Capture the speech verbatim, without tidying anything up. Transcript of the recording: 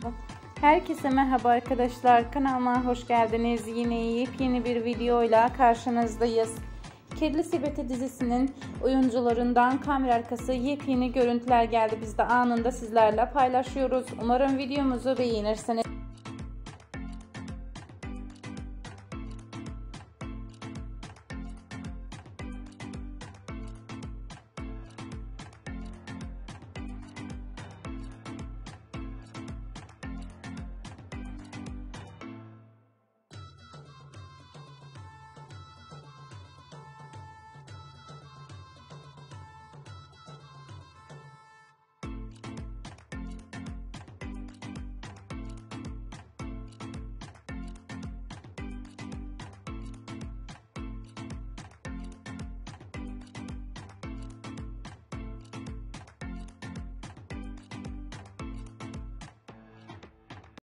Herkese merhaba arkadaşlar, kanalıma hoş geldiniz. Yine yepyeni bir videoyla karşınızdayız. Kirli Sepeti dizisinin oyuncularından kamera arkası yepyeni görüntüler geldi. Biz de anında sizlerle paylaşıyoruz. Umarım videomuzu beğenirsiniz.